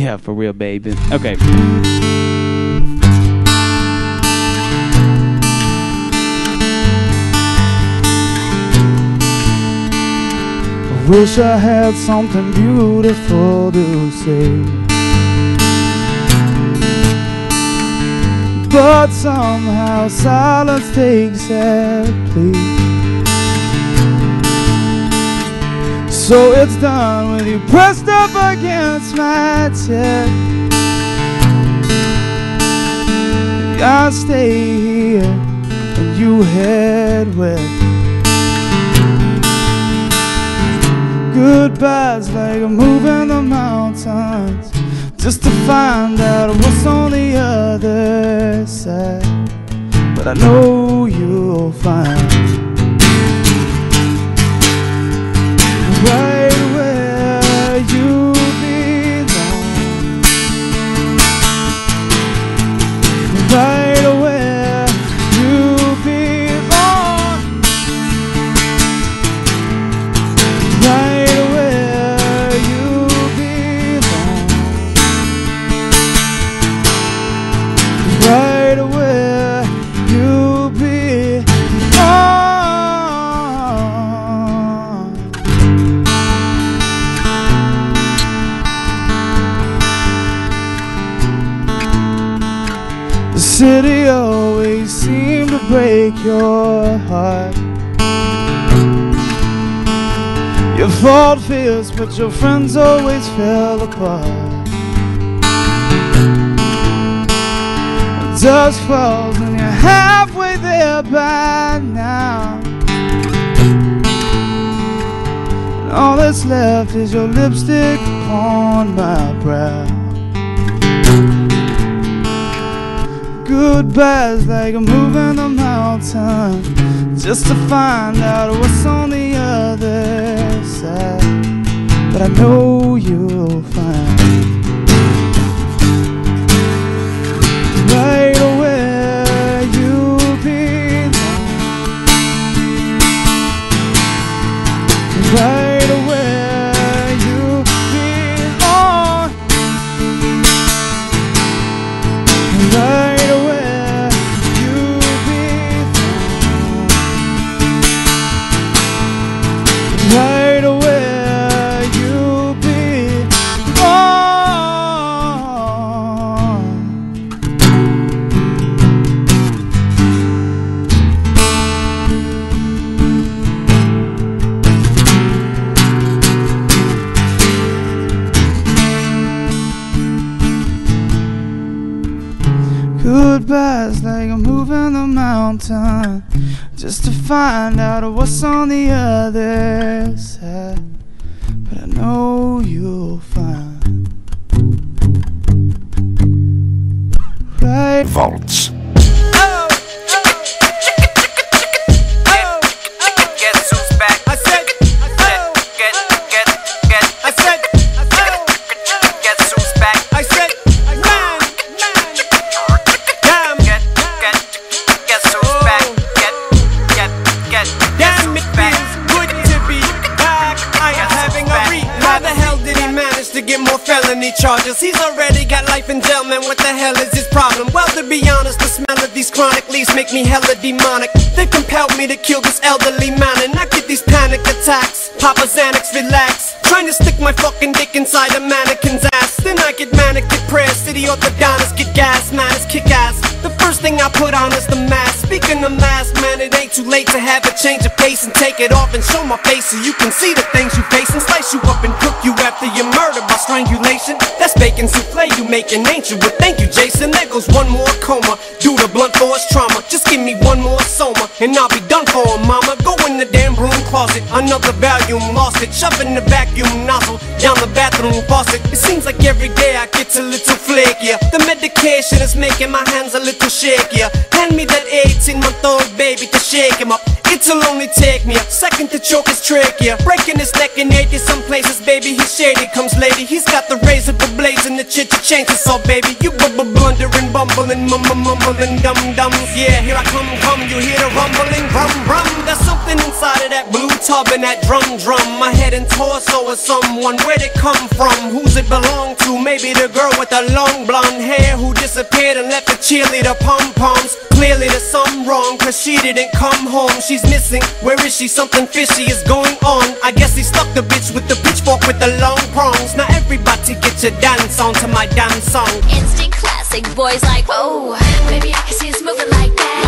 Yeah, for real, baby. Okay. Wish I had something beautiful to say, but somehow silence takes that place. So it's done with you pressed up against my chest. I stay here and you head west. Goodbye's like moving the mountains just to find out what's on the other side. But I know you'll find right where you belong, right where you belong, right where you belong, right where you belong. The city always seemed to break your heart. You fought fierce, but your friends always fell apart. Dust falls and you're halfway there by now, and all that's left is your lipstick on my brow. Goodbye's like moving the mountain just to find out what's on the other side. But I know you'll find right where you belong, right where you belong, right. Right where you belong. Goodbye's like moving the mountain just to find out what's on the other side. But I know you'll find right. Vaults. Get more felony charges. He's already got life in jail, man. What the hell is his problem? Well, to be honest, the smell of these chronic leaves make me hella demonic. They compelled me to kill this elderly man, and I get these panic attacks. Papa Xanax, relax. Trying to stick my fucking dick inside a mannequin's ass. Then I get manic depressed. City orthodontists get gas, man, it's kick ass. The first thing I put on is the mask. Speaking of mask, man, it ain't too late to have a change of pace and take it off and show my face so you can see the things you face and slice you up and cook you after you murder by strangulation. That's bacon souffle you making, ain't you? But thank you, Jason. There goes one more coma due to blunt force trauma. Just give me one more soma and I'll be done for, mama. Go in the damn broom closet, another volume, lost it. Shove in the vacuum nozzle down the bathroom faucet. It seems like every day I get a little flakier. The medication is making my hands a little shakier. Hand me that 18-month-old baby to shake him up. It'll only take me a second to choke his trachea. Breaking his neck in 80 some places, baby, he's shady. Comes lady, he's got the razor blades and the changes. So baby, you blundering, bumbling, mumbling, dum-dum. Yeah, here I come, you hear the rumbling, rum. There's something inside of that blue tub and that drum. My head and torso is someone, where'd it come from? Who's it belong to? Maybe the girl with the long blonde hair who disappeared and left the cheerleader pom-poms. Clearly there's something wrong, cause she didn't come home. She's missing, where is she? Something fishy is going on. I guess he stuck the bitch with the pitchfork with the long prongs. Now everybody get your dance on to my dance song. Instant classic, boys like, whoa, baby I can see us moving like that.